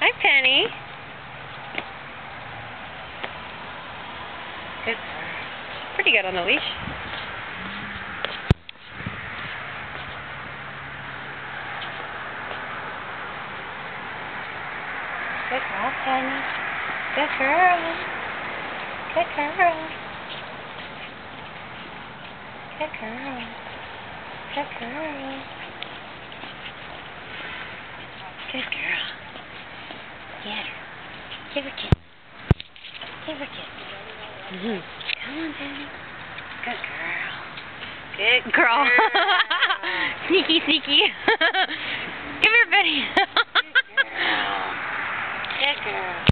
Hi, Penny. Good girl. Pretty good on the leash. Good girl, Penny. Good girl. Good girl. Good girl. Good girl. Good girl. Yeah. Give her a kiss. Give her a kiss. Come on, Penny. Good girl. Good girl. Sneaky, sneaky. Give her a Penny. Good girl. Good girl.